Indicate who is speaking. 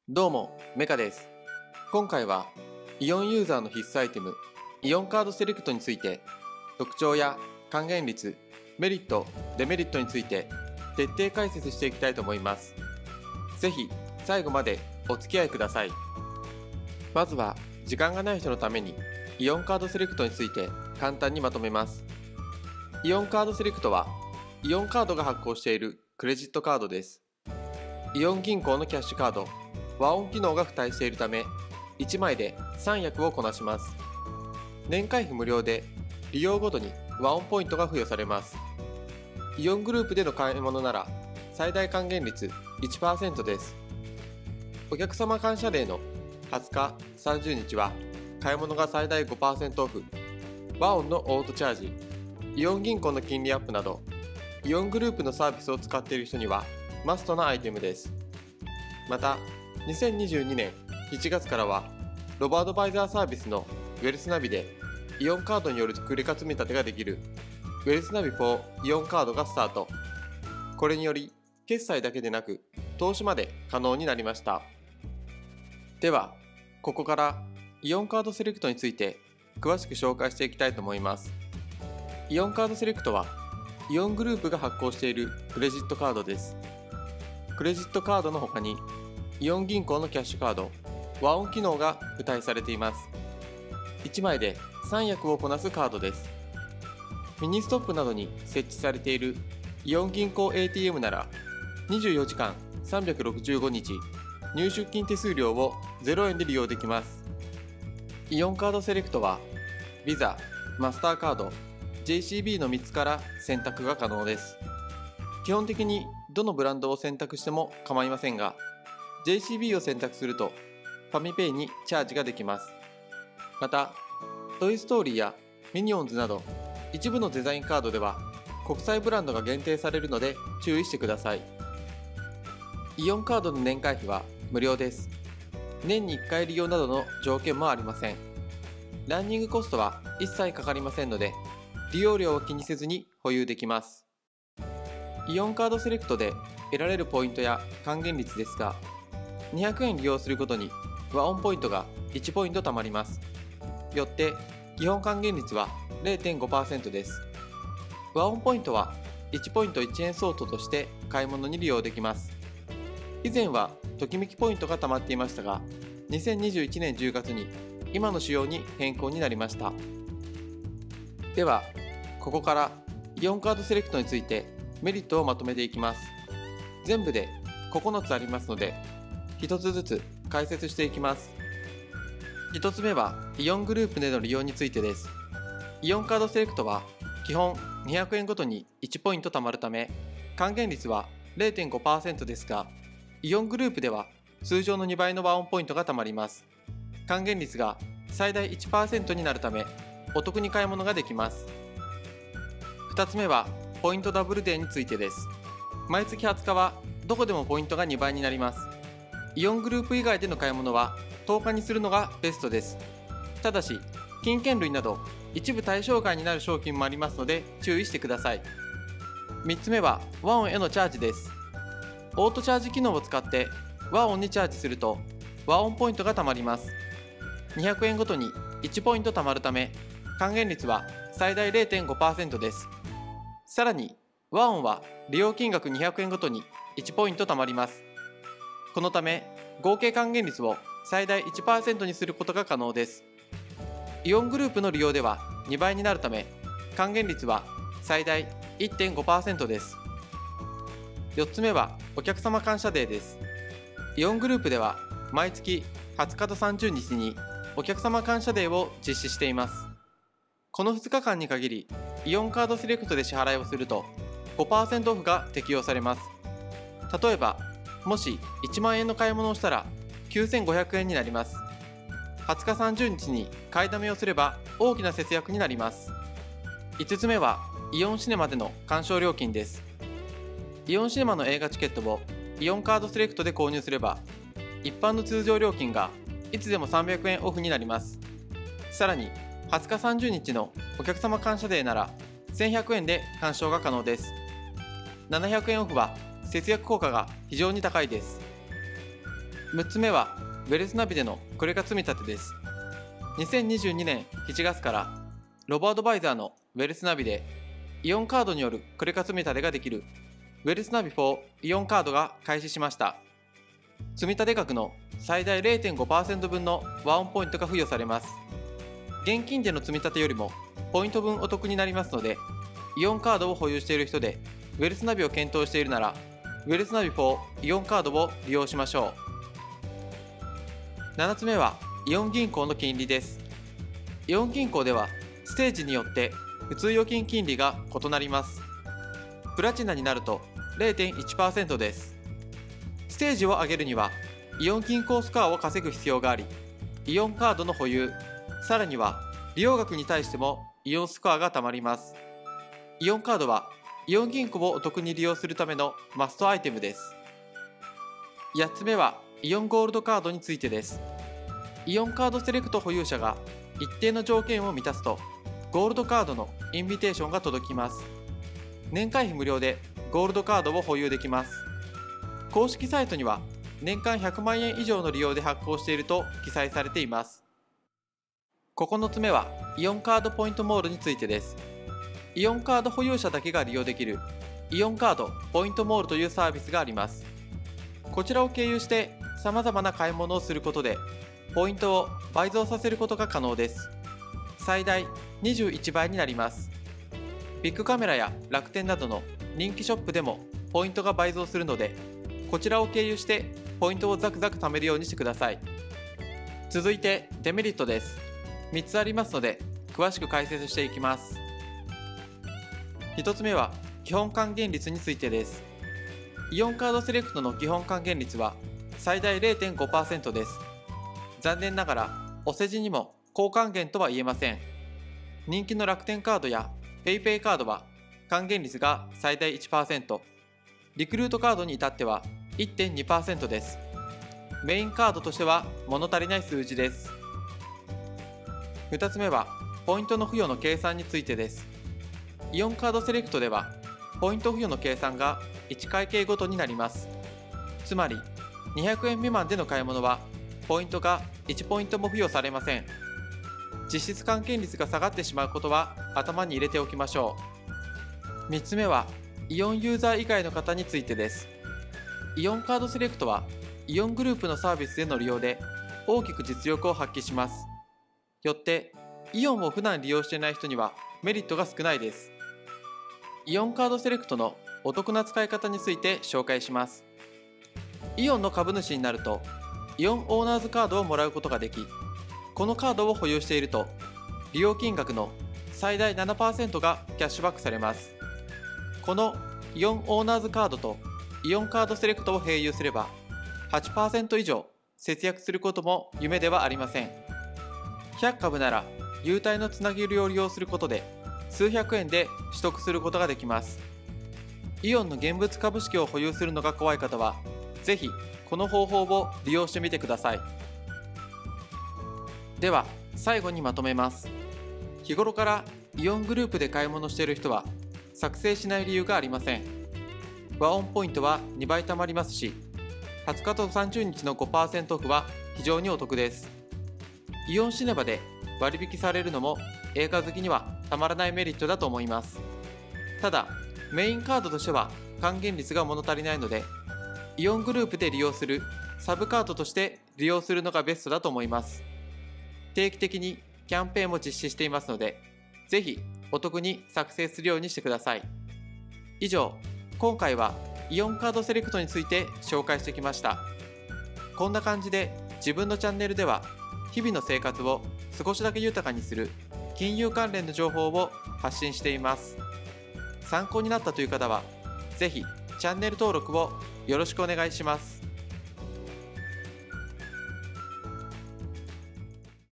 Speaker 1: どうも、メカです。今回はイオンユーザーの必須アイテム、イオンカードセレクトについて、特徴や還元率、メリット、デメリットについて徹底解説していきたいと思います。ぜひ最後までお付き合いください。まずは時間がない人のためにイオンカードセレクトについて簡単にまとめます。イオンカードセレクトはイオンカードが発行しているクレジットカードです。イオン銀行のキャッシュカード、和音機能が付帯しているため、1枚で3役をこなします。年会費無料で、利用ごとに和音ポイントが付与されます。イオングループでの買い物なら、最大還元率 1% です。お客様感謝デーの20日、30日は、買い物が最大 5% オフ、和音のオートチャージ、イオン銀行の金利アップなど、イオングループのサービスを使っている人には、マストなアイテムです。また、2022年7月からはロボアドバイザーサービスのウェルスナビでイオンカードによるクレカ積み立てができるウェルスナビ4イオンカードがスタート。これにより決済だけでなく投資まで可能になりました。ではここからイオンカードセレクトについて詳しく紹介していきたいと思います。イオンカードセレクトはイオングループが発行しているクレジットカードです。クレジットカードの他にイオン銀行のキャッシュカード、和音機能が付帯されています。1枚で3役をこなすカードです。ミニストップなどに設置されているイオン銀行 ATM なら24時間365日入出金手数料を0円で利用できます。イオンカードセレクトは Visa、マスターカード、JCB の3つから選択が可能です。基本的にどのブランドを選択しても構いませんが、JCB を選択するとファミペイにチャージができます。また、トイストーリーやミニオンズなど一部のデザインカードでは国際ブランドが限定されるので注意してください。イオンカードの年会費は無料です。年に1回利用などの条件もありません。ランニングコストは一切かかりませんので、利用料を気にせずに保有できます。イオンカードセレクトで得られるポイントや還元率ですが、200円利用することに和音ポイントが1ポイント貯まります。よって基本還元率は 0.5% です。和音ポイントは1ポイント1円相当として買い物に利用できます。以前はときめきポイントが貯まっていましたが、2021年10月に今の仕様に変更になりました。ではここからイオンカードセレクトについてメリットをまとめていきます。全部で9つありますので、1つずつ解説していきます。1つ目はイオングループでの利用についてです。イオンカードセレクトは基本200円ごとに1ポイント貯まるため、還元率は 0.5% ですが、イオングループでは通常の2倍の和音ポイントが貯まります。還元率が最大 1% になるため、お得に買い物ができます。2つ目はポイントダブルデーについてです。毎月20日はどこでもポイントが2倍になります。イオングループ以外での買い物は10日にするのがベストです。ただし、金券類など一部対象外になる商品もありますので注意してください。3つ目は和音へのチャージです。オートチャージ機能を使って和音にチャージすると和音ポイントが貯まります。200円ごとに1ポイント貯まるため、還元率は最大 0.5% です。さらに和音は利用金額200円ごとに1ポイント貯まります。このため合計還元率を最大 1% にすることが可能です。イオングループの利用では2倍になるため、還元率は最大 1.5% です。4つ目はお客様感謝デーです。イオングループでは毎月20日と30日にお客様感謝デーを実施しています。この2日間に限りイオンカードセレクトで支払いをすると 5% オフが適用されます。例えばもし1万円の買い物をしたら9500円になります。20日30日に買いだめをすれば大きな節約になります。5つ目はイオンシネマでの鑑賞料金です。イオンシネマの映画チケットをイオンカードセレクトで購入すれば、一般の通常料金がいつでも300円オフになります。さらに20日30日のお客様感謝デーなら1100円で鑑賞が可能です。700円オフは節約効果が非常に高いです。 6つ目はウェルスナビでのクレカ積み立てです。2022年7月からロボアドバイザーのウェルスナビでイオンカードによるクレカ積み立てができるウェルスナビ4イオンカードが開始しました。積立額の最大 0.5% 分のワンオンポイントが付与されます。現金での積み立てよりもポイント分お得になりますので、イオンカードを保有している人でウェルスナビを検討しているならウェルスナビ4イオンカードを利用しましょう。7つ目はイオン銀行の金利です。イオン銀行ではステージによって普通預金金利が異なります。プラチナになると 0.1% です。ステージを上げるにはイオン銀行スコアを稼ぐ必要があり、イオンカードの保有、さらには利用額に対してもイオンスコアがたまります。イオンカードはイオン銀行をお得に利用するためのマストアイテムです。8つ目はイオンゴールドカードについてです。イオンカードセレクト保有者が一定の条件を満たすとゴールドカードのインビテーションが届きます。年会費無料でゴールドカードを保有できます。公式サイトには年間100万円以上の利用で発行していると記載されています。9つ目はイオンカードポイントモールについてです。イオンカード保有者だけが利用できるイオンカードポイントモールというサービスがあります。こちらを経由してさまざまな買い物をすることでポイントを倍増させることが可能です。最大21倍になります。ビッグカメラや楽天などの人気ショップでもポイントが倍増するので、こちらを経由してポイントをザクザク貯めるようにしてください。続いてデメリットです。3つありますので詳しく解説していきます。1つ目は基本還元率についてです。イオンカードセレクトの基本還元率は最大 0.5% です。残念ながらお世辞にも高還元とは言えません。人気の楽天カードや PayPay カードは還元率が最大 1%、リクルートカードに至っては 1.2% です。メインカードとしては物足りない数字です。2つ目はポイントの付与の計算についてです。イオンカードセレクトではポイント付与の計算が1会計ごとになります。つまり200円未満での買い物はポイントが1ポイントも付与されません。実質還元率が下がってしまうことは頭に入れておきましょう。3つ目はイオンユーザー以外の方についてです。イオンカードセレクトはイオングループのサービスでの利用で大きく実力を発揮します。よってイオンを普段利用していない人にはメリットが少ないです。イオンカードセレクトのお得な使い方について紹介します。イオンの株主になるとイオンオーナーズカードをもらうことができ、このカードを保有していると利用金額の最大 7% がキャッシュバックされます。このイオンオーナーズカードとイオンカードセレクトを併用すれば 8% 以上節約することも夢ではありません。100株なら優待のつなぎ売りを利用することで数百円で取得することができます。イオンの現物株式を保有するのが怖い方はぜひこの方法を利用してみてください。では最後にまとめます。日頃からイオングループで買い物している人は作成しない理由がありません。ワンオンポイントは2倍貯まりますし、20日と30日の 5% オフは非常にお得です。イオンシネバで割引されるのも映画好きにはたまらないメリットだと思います。ただメインカードとしては還元率が物足りないので、イオングループで利用するサブカードとして利用するのがベストだと思います。定期的にキャンペーンも実施していますので、ぜひお得に作成するようにしてください。以上、今回はイオンカードセレクトについて紹介してきました。こんな感じで自分のチャンネルでは日々の生活を少しだけ豊かにする金融関連の情報を発信しています。参考になったという方はぜひチャンネル登録をよろしくお願いします。